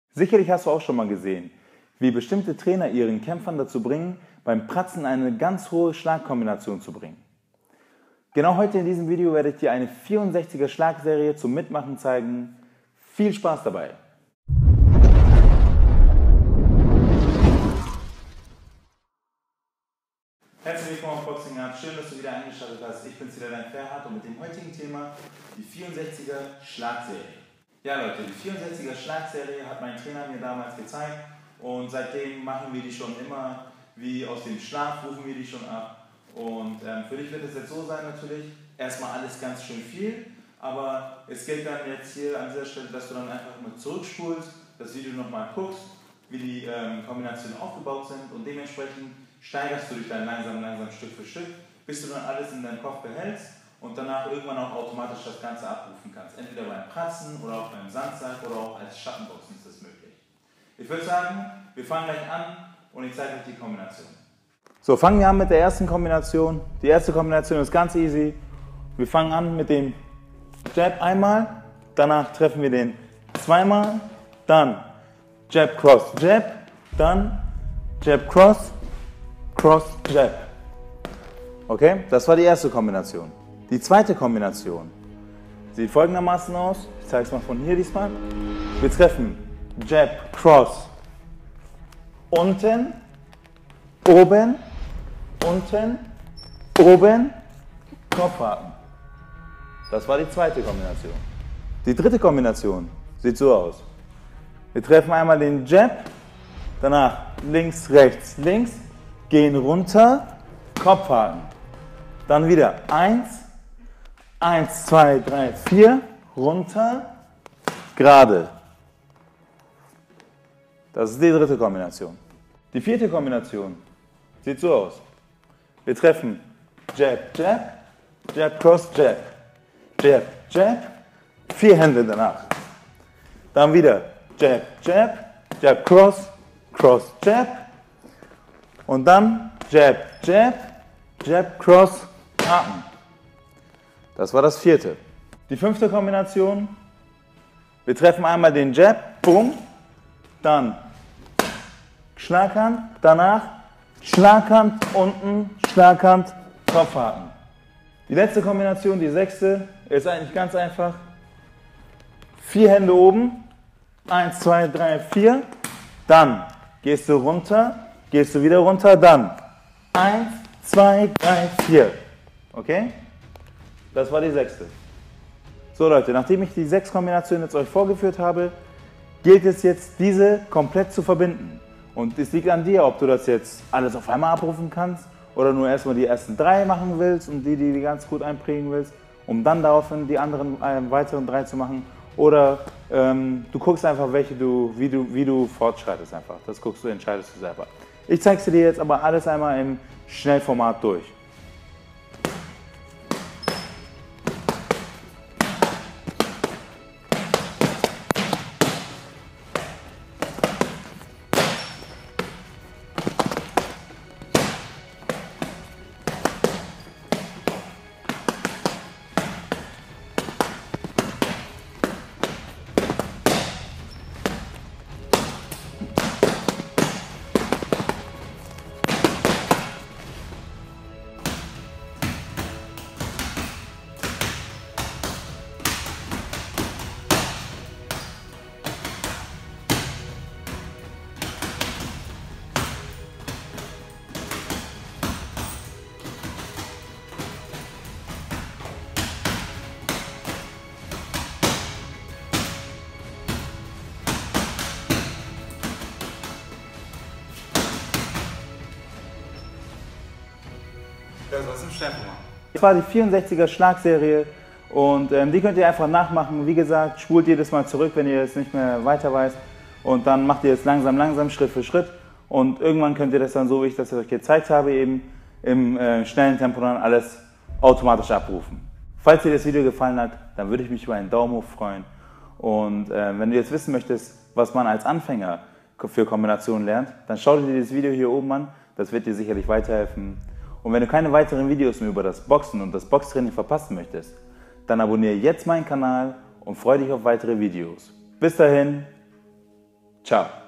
Sicherlich hast du auch schon mal gesehen, wie bestimmte Trainer ihren Kämpfern dazu bringen, beim Pratzen eine ganz hohe Schlagkombination zu bringen. Genau heute in diesem Video werde ich dir eine 64er Schlagserie zum Mitmachen zeigen. Viel Spaß dabei! Herzlich willkommen auf Boxing Art. Schön, dass du wieder eingeschaltet hast. Ich bin's wieder, dein Ferhat, und mit dem heutigen Thema die 64er Schlagserie. Ja Leute, die 64er Schlagserie hat mein Trainer mir damals gezeigt und seitdem machen wir die schon immer, wie aus dem Schlaf rufen wir die schon ab. Und für dich wird es jetzt so sein natürlich, erstmal alles ganz schön viel, aber es gilt dann jetzt hier an dieser Stelle, dass du dann einfach mal zurückspulst, das Video nochmal guckst, wie die Kombinationen aufgebaut sind, und dementsprechend steigerst du dich dann langsam Stück für Stück, bis du dann alles in deinem Kopf behältst und danach irgendwann auch automatisch das Ganze abrufen kannst. Entweder beim Pratzen oder auch beim Sandsack oder auch als Schattenboxen ist das möglich. Ich würde sagen, wir fangen gleich an und ich zeige euch die Kombination. So, fangen wir an mit der ersten Kombination. Die erste Kombination ist ganz easy. Wir fangen an mit dem Jab einmal, danach treffen wir den zweimal, dann Jab, Cross, Jab, dann Jab, Cross, Cross, Jab. Okay, das war die erste Kombination. Die zweite Kombination sieht folgendermaßen aus. Ich zeige es mal von hier diesmal. Wir treffen Jab, Cross, unten, oben, unten, oben, Kopfhaken. Das war die zweite Kombination. Die dritte Kombination sieht so aus. Wir treffen einmal den Jab, danach links, rechts, links, gehen runter, Kopfhaken. Dann wieder 1, 1, 2, 3, 4, runter, gerade. Das ist die dritte Kombination. Die vierte Kombination sieht so aus. Wir treffen Jab, Jab, Jab, Cross, Jab, Jab, Jab, 4 Hände danach. Dann wieder Jab, Jab, Jab, Cross, Cross, Jab und dann Jab, Jab, Jab, Cross, Haken. Das war das vierte. Die fünfte Kombination, wir treffen einmal den Jab, Boom, dann Schlaghand, danach Schlaghand, unten, Schlaghand, Kopfhaken. Die letzte Kombination, die sechste, ist eigentlich ganz einfach. 4 Hände oben, 1, 2, 3, 4, dann gehst du runter, gehst du wieder runter, dann 1, 2, 3, 4. Okay? Das war die sechste. So Leute, nachdem ich die 6 Kombinationen jetzt euch vorgeführt habe, gilt es jetzt, diese komplett zu verbinden. Und es liegt an dir, ob du das jetzt alles auf einmal abrufen kannst oder nur erstmal die ersten 3 machen willst und die ganz gut einprägen willst, um dann daraufhin die anderen weiteren 3 zu machen. Oder du guckst einfach, wie du fortschreitest einfach. Das guckst du, entscheidest du selber. Ich zeige dir jetzt aber alles einmal im Schnellformat durch. Das war's im Schnellformat. Das war die 64er Schlagserie und die könnt ihr einfach nachmachen. Wie gesagt, spult jedes Mal zurück, wenn ihr es nicht mehr weiter weißt, und dann macht ihr es langsam, Schritt für Schritt, und irgendwann könnt ihr das dann, so wie ich das euch gezeigt habe, eben im schnellen Tempo dann alles automatisch abrufen. Falls dir das Video gefallen hat, dann würde ich mich über einen Daumen hoch freuen, und wenn du jetzt wissen möchtest, was man als Anfänger für Kombinationen lernt, dann schau dir dieses Video hier oben an, das wird dir sicherlich weiterhelfen. Und wenn du keine weiteren Videos mehr über das Boxen und das Boxtraining verpassen möchtest, dann abonniere jetzt meinen Kanal und freue dich auf weitere Videos. Bis dahin, ciao. Ciao.